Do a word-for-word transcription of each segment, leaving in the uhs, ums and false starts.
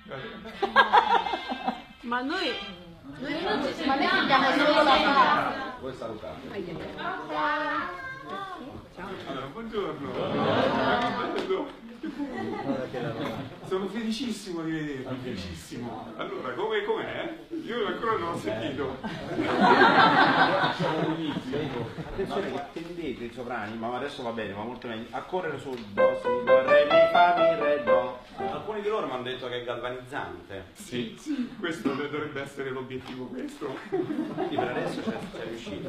Ma noi... Noi non ci ma noi sentiamo solo la parola. Vuoi salutare? Allora, buongiorno. Sono felicissimo di vedervi, felicissimo. Allora, come com'è? Io ancora non ho sentito. Attenzione, tendete i sovrani, ma adesso va bene, va molto meglio. A correre sul do, si, do, re, mi, fa, mi, re, do. Alcuni di loro mi hanno detto che è galvanizzante. Sì, questo dovrebbe essere l'obiettivo, questo. Sì, per adesso c'è riuscito.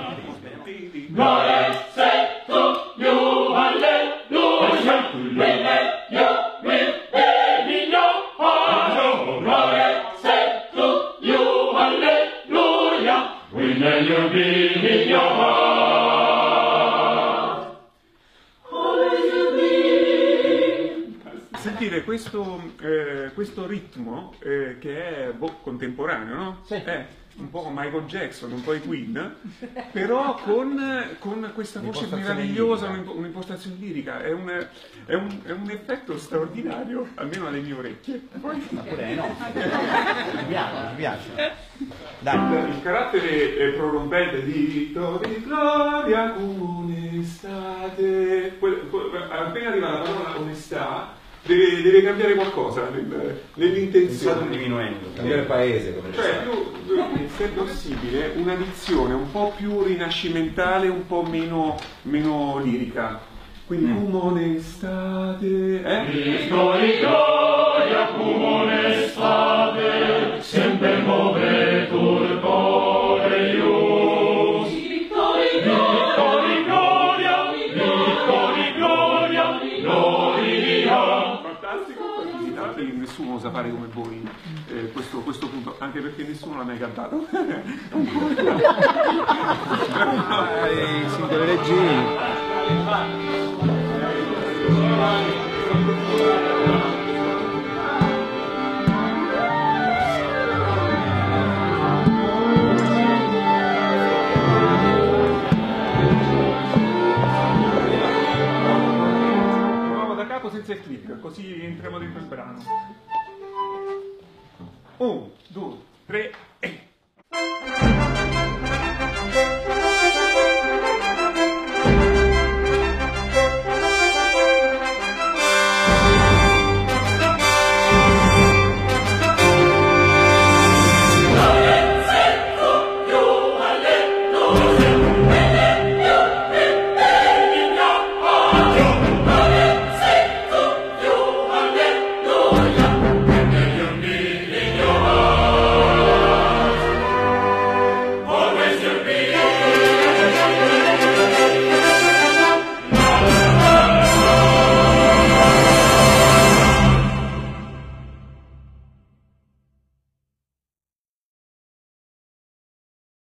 Glory say to you, hallelujah, we let you with in your heart. Glory say to you, hallelujah, we let you be in your heart. Sentite, questo, eh, questo ritmo eh, che è boh, contemporaneo, no? Sì. È un po' Michael Jackson, un po' i Queen, però con, con questa voce meravigliosa, un'impostazione lirica. È un, è, un, è un effetto straordinario, almeno alle mie orecchie. Poi... Ma pure no. Mi piace, mi piace. Dai. Il carattere eh, prorompente di Tori gloria come state. Appena arriva la parola onestà, Deve, deve cambiare qualcosa nel, nell'intenzione. Sta diminuendo. Cambiare il paese. Come cioè, più, se è possibile, una dizione un po' più rinascimentale, un po' meno, meno lirica. Quindi, mm. come onestate, eh? Vittori gloria, come onestate, sempre movetur core ius. Vittori gloria, vittori gloria, gloria. Nessuno sa fare come voi eh, questo, questo punto, anche perché nessuno l'ha mai cantato. I singoli reggini. Proviamo da capo senza il click, così entriamo dentro il brano. Un, due, tre.